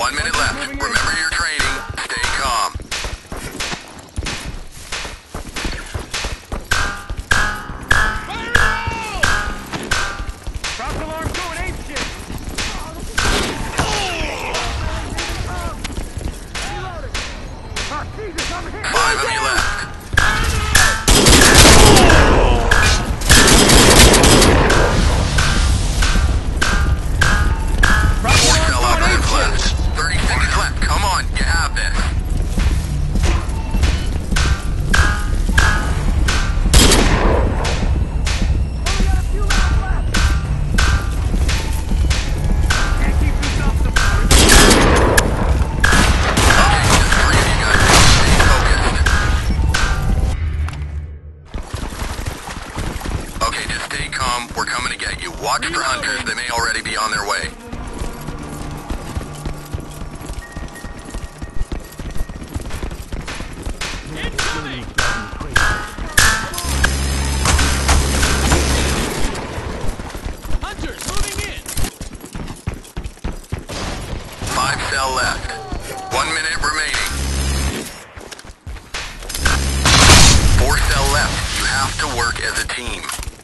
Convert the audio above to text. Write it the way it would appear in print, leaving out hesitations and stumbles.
1 minute left. Remember your training. Stay calm. Cross alarm going ape shit. 5 of you left. We're coming to get you. Watch for hunters. They may already be on their way. Incoming! Hunters moving in! 5 cell left. 1 minute remaining. 4 cell left. You have to work as a team.